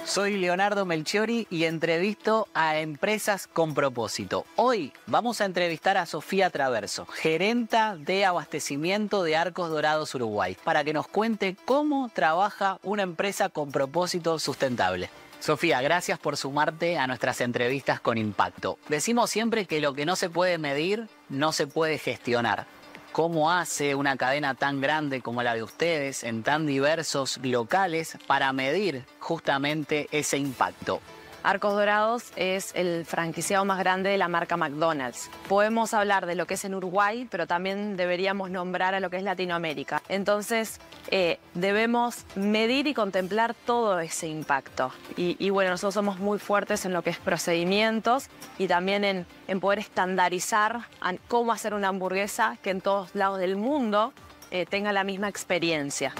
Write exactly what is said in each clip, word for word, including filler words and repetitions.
Soy Leonardo Melchiori y entrevisto a Empresas con Propósito. Hoy vamos a entrevistar a Sofía Traverso, gerenta de abastecimiento de Arcos Dorados Uruguay, para que nos cuente cómo trabaja una empresa con propósito sustentable. Sofía, gracias por sumarte a nuestras entrevistas con impacto. Decimos siempre que lo que no se puede medir, no se puede gestionar. ¿Cómo hace una cadena tan grande como la de ustedes, en tan diversos locales, para medir justamente ese impacto? Arcos Dorados es el franquiciado más grande de la marca McDonald's. Podemos hablar de lo que es en Uruguay, pero también deberíamos nombrar a lo que es Latinoamérica. Entonces, eh, debemos medir y contemplar todo ese impacto. Y, y bueno, nosotros somos muy fuertes en lo que es procedimientos y también en, en poder estandarizar cómo hacer una hamburguesa que en todos lados del mundo eh, tenga la misma experiencia.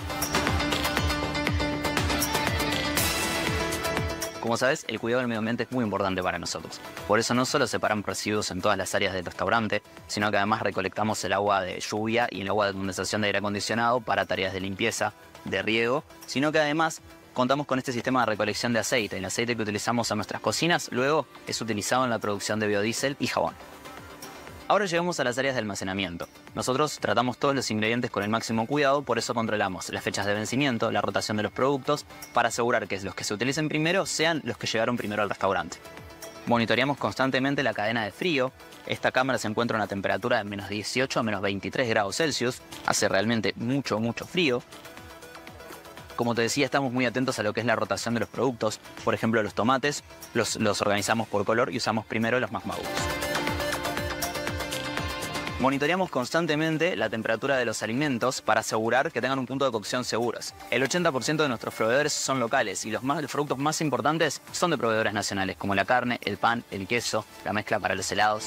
Como sabes, el cuidado del medio ambiente es muy importante para nosotros. Por eso no solo separan residuos en todas las áreas del restaurante, sino que además recolectamos el agua de lluvia y el agua de condensación de aire acondicionado para tareas de limpieza, de riego, sino que además contamos con este sistema de recolección de aceite. El aceite que utilizamos en nuestras cocinas luego es utilizado en la producción de biodiesel y jabón. Ahora llegamos a las áreas de almacenamiento. Nosotros tratamos todos los ingredientes con el máximo cuidado, por eso controlamos las fechas de vencimiento, la rotación de los productos, para asegurar que los que se utilicen primero sean los que llegaron primero al restaurante. Monitoreamos constantemente la cadena de frío. Esta cámara se encuentra a una temperatura de menos dieciocho a menos veintitrés grados Celsius. Hace realmente mucho, mucho frío. Como te decía, estamos muy atentos a lo que es la rotación de los productos. Por ejemplo, los tomates los, los organizamos por color y usamos primero los más maduros. Monitoreamos constantemente la temperatura de los alimentos para asegurar que tengan un punto de cocción seguros. El ochenta por ciento de nuestros proveedores son locales y los, más, los productos más importantes son de proveedores nacionales, como la carne, el pan, el queso, la mezcla para los helados.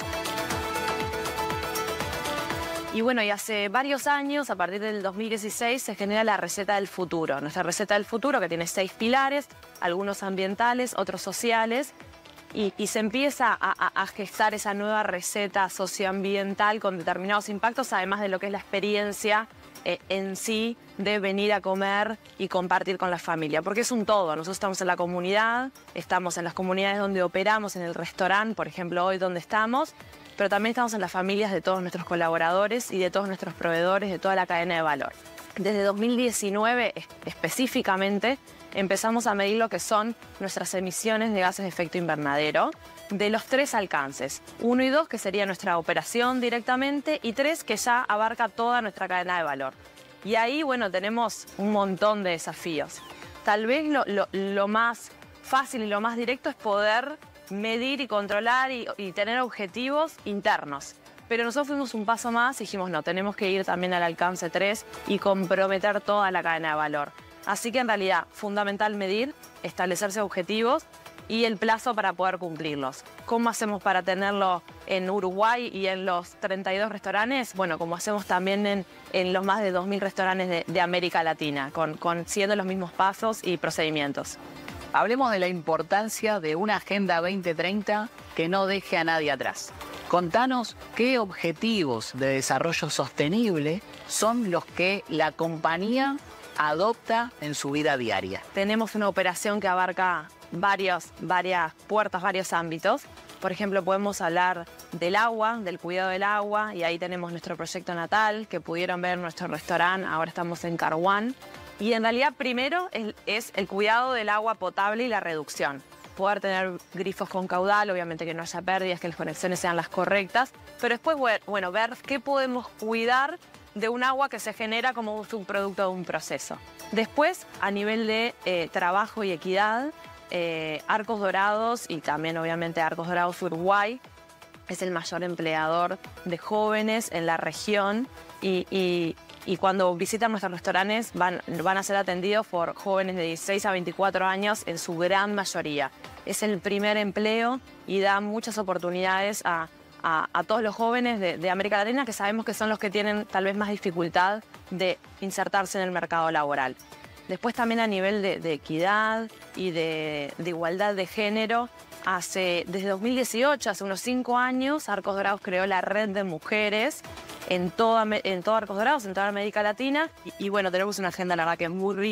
Y bueno, y hace varios años, a partir del dos mil dieciséis, se genera la receta del futuro. Nuestra receta del futuro, que tiene seis pilares, algunos ambientales, otros sociales. Y, y se empieza a, a, a gestar esa nueva receta socioambiental con determinados impactos, además de lo que es la experiencia eh, en sí de venir a comer y compartir con la familia. Porque es un todo. Nosotros estamos en la comunidad, estamos en las comunidades donde operamos, en el restaurante, por ejemplo, hoy donde estamos, pero también estamos en las familias de todos nuestros colaboradores y de todos nuestros proveedores, de toda la cadena de valor. Desde dos mil diecinueve, específicamente, empezamos a medir lo que son nuestras emisiones de gases de efecto invernadero de los tres alcances. Uno y dos, que sería nuestra operación directamente, y tres, que ya abarca toda nuestra cadena de valor. Y ahí, bueno, tenemos un montón de desafíos. Tal vez lo, lo, lo más fácil y lo más directo es poder medir y controlar y, y tener objetivos internos. Pero nosotros fuimos un paso más y dijimos, no, tenemos que ir también al alcance tres y comprometer toda la cadena de valor. Así que en realidad, fundamental medir, establecerse objetivos y el plazo para poder cumplirlos. ¿Cómo hacemos para tenerlo en Uruguay y en los treinta y dos restaurantes? Bueno, como hacemos también en, en los más de dos mil restaurantes de, de América Latina, con, con siguiendo los mismos pasos y procedimientos. Hablemos de la importancia de una Agenda veinte treinta que no deje a nadie atrás. Contanos qué objetivos de desarrollo sostenible son los que la compañía adopta en su vida diaria. Tenemos una operación que abarca varios, varias puertas, varios ámbitos. Por ejemplo, podemos hablar del agua, del cuidado del agua, y ahí tenemos nuestro proyecto natal, que pudieron ver en nuestro restaurante. Ahora estamos en Carhuán. Y en realidad, primero es, es el cuidado del agua potable y la reducción. Poder tener grifos con caudal, obviamente que no haya pérdidas, que las conexiones sean las correctas. Pero después, bueno, ver qué podemos cuidar de un agua que se genera como un subproducto de un proceso. Después, a nivel de eh, trabajo y equidad, eh, Arcos Dorados y también obviamente Arcos Dorados Uruguay es el mayor empleador de jóvenes en la región y, y, y cuando visitan nuestros restaurantes van, van a ser atendidos por jóvenes de dieciséis a veinticuatro años en su gran mayoría. Es el primer empleo y da muchas oportunidades a A, a todos los jóvenes de, de América Latina, que sabemos que son los que tienen tal vez más dificultad de insertarse en el mercado laboral. Después también a nivel de, de equidad y de, de igualdad de género, hace, desde dos mil dieciocho, hace unos cinco años, Arcos Dorados creó la red de mujeres en todo, en todo Arcos Dorados, en toda América Latina. Y, y bueno, tenemos una agenda, la verdad, que es muy rica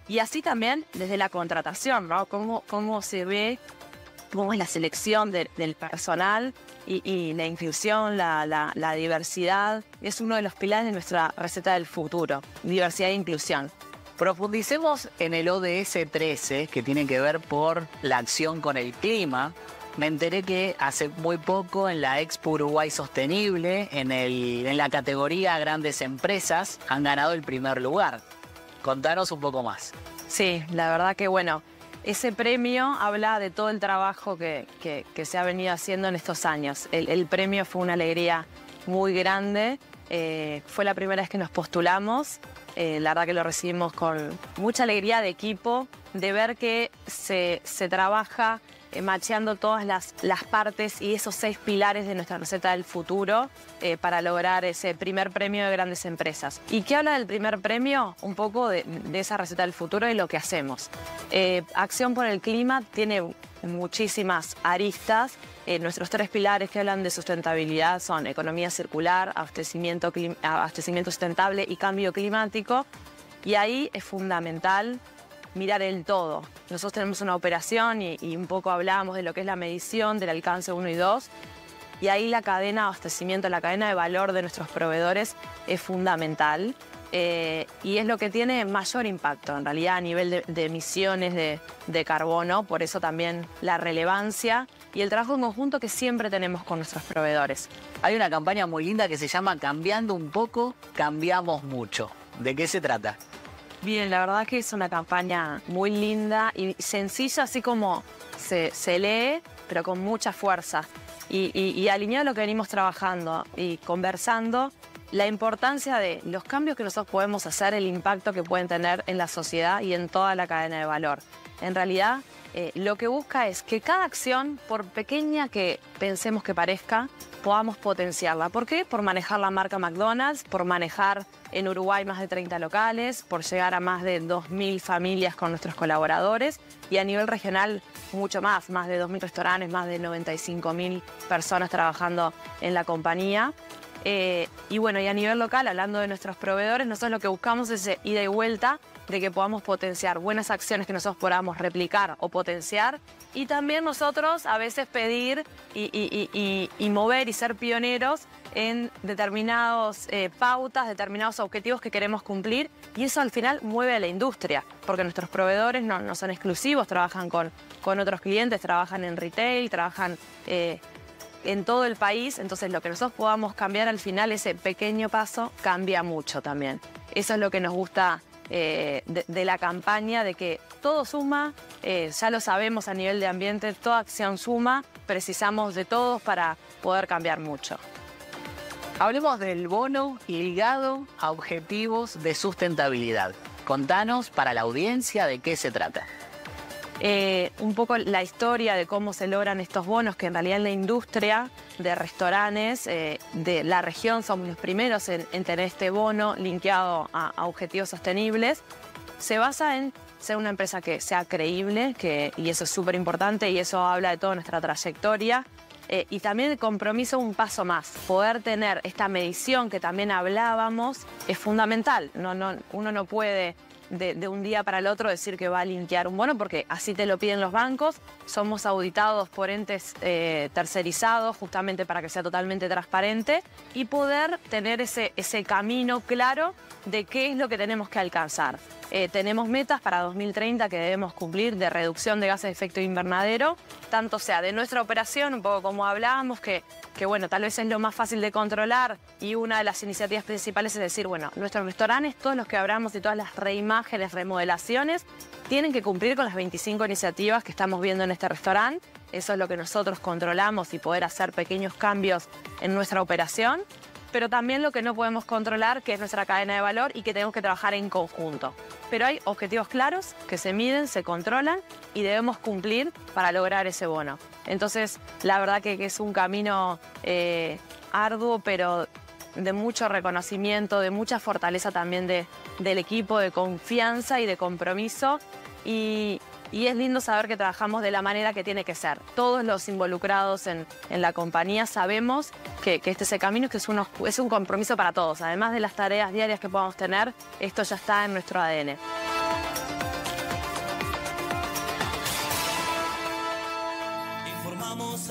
Y así también desde la contratación, ¿no? Cómo, cómo se ve, cómo es la selección de, del personal y, y la inclusión, la, la, la diversidad. Es uno de los pilares de nuestra receta del futuro, diversidad e inclusión. Profundicemos en el O D S trece, que tiene que ver por la acción con el clima. Me enteré que hace muy poco en la Expo Uruguay Sostenible, en, el, en la categoría Grandes Empresas, han ganado el primer lugar. Contanos un poco más. Sí, la verdad que bueno, ese premio habla de todo el trabajo que, que, que se ha venido haciendo en estos años. El, el premio fue una alegría muy grande. Eh, fue la primera vez que nos postulamos. Eh, la verdad que lo recibimos con mucha alegría de equipo, de ver que se, se trabaja eh, macheando todas las, las partes y esos seis pilares de nuestra receta del futuro eh, para lograr ese primer premio de Grandes Empresas. ¿Y qué habla del primer premio? Un poco de, de esa receta del futuro y lo que hacemos. Eh, Acción por el Clima tiene muchísimas aristas. Eh, nuestros tres pilares que hablan de sustentabilidad son economía circular, abastecimiento, abastecimiento sustentable y cambio climático. Y ahí es fundamental mirar el todo. Nosotros tenemos una operación y, y un poco hablamos de lo que es la medición del alcance uno y dos. Y ahí la cadena de abastecimiento, la cadena de valor de nuestros proveedores es fundamental. Eh, y es lo que tiene mayor impacto, en realidad, a nivel de, de emisiones de, de carbono. Por eso también la relevancia y el trabajo en conjunto que siempre tenemos con nuestros proveedores. Hay una campaña muy linda que se llama Cambiando un poco, cambiamos mucho. ¿De qué se trata? Bien, la verdad que es una campaña muy linda y sencilla, así como se, se lee, pero con mucha fuerza. Y, y, y alineado a lo que venimos trabajando y conversando, la importancia de los cambios que nosotros podemos hacer, el impacto que pueden tener en la sociedad y en toda la cadena de valor. En realidad, eh, lo que busca es que cada acción, por pequeña que pensemos que parezca, podamos potenciarla. ¿Por qué? Por manejar la marca McDonald's, por manejar en Uruguay más de treinta locales, por llegar a más de dos mil familias con nuestros colaboradores y a nivel regional mucho más, más de dos mil restaurantes, más de noventa y cinco mil personas trabajando en la compañía. Eh, y bueno, y a nivel local, hablando de nuestros proveedores, nosotros lo que buscamos es ese ida y vuelta de que podamos potenciar buenas acciones que nosotros podamos replicar o potenciar y también nosotros a veces pedir y, y, y, y, y mover y ser pioneros en determinadas eh, pautas, determinados objetivos que queremos cumplir y eso al final mueve a la industria porque nuestros proveedores no, no son exclusivos, trabajan con, con otros clientes, trabajan en retail, trabajan eh, en todo el país, entonces lo que nosotros podamos cambiar al final, ese pequeño paso, cambia mucho también. Eso es lo que nos gusta eh, de, de la campaña, de que todo suma, eh, ya lo sabemos a nivel de ambiente, toda acción suma, precisamos de todos para poder cambiar mucho. Hablemos del bono y ligado a objetivos de sustentabilidad. Contanos para la audiencia de qué se trata. Eh, un poco la historia de cómo se logran estos bonos, que en realidad en la industria de restaurantes eh, de la región somos los primeros en, en tener este bono linkeado a, a objetivos sostenibles. Se basa en ser una empresa que sea creíble, que, y eso es súper importante y eso habla de toda nuestra trayectoria. Eh, y también el compromiso un paso más. Poder tener esta medición que también hablábamos es fundamental. No, no, uno no puede de, de un día para el otro decir que va a linkear un bono porque así te lo piden los bancos. Somos auditados por entes eh, tercerizados justamente para que sea totalmente transparente y poder tener ese, ese camino claro de qué es lo que tenemos que alcanzar. Eh, tenemos metas para dos mil treinta que debemos cumplir de reducción de gases de efecto invernadero, tanto sea de nuestra operación, un poco como hablábamos, que, que bueno, tal vez es lo más fácil de controlar y una de las iniciativas principales es decir, bueno, nuestros restaurantes, todos los que hablamos y todas las reimágenes, remodelaciones, tienen que cumplir con las veinticinco iniciativas que estamos viendo en este restaurante. Eso es lo que nosotros controlamos y poder hacer pequeños cambios en nuestra operación. Pero también lo que no podemos controlar, que es nuestra cadena de valor y que tenemos que trabajar en conjunto. Pero hay objetivos claros que se miden, se controlan y debemos cumplir para lograr ese bono. Entonces, la verdad que, que es un camino eh, arduo, pero de mucho reconocimiento, de mucha fortaleza también de, del equipo, de confianza y de compromiso. Y, y es lindo saber que trabajamos de la manera que tiene que ser. Todos los involucrados en, en la compañía sabemos que, que este es el camino, que es, uno, es un compromiso para todos. Además de las tareas diarias que podamos tener, esto ya está en nuestro A D N. formamos